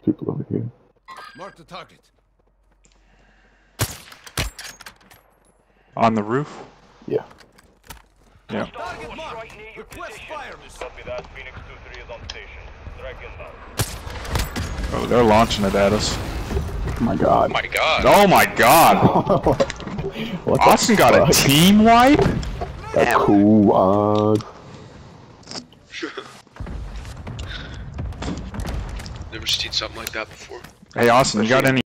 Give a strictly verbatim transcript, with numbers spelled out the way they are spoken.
people over here. Mark the target. On the roof? Yeah. Yeah. Target mark. Request fire missile. Copy that. Phoenix two three is on station. Strike inbound. Oh, they're launching it at us. Oh my god. Oh my god. Oh my god! What the Austin got a fuck? team wipe? That's cool. Uh, Never seen something like that before. Hey Austin, you got any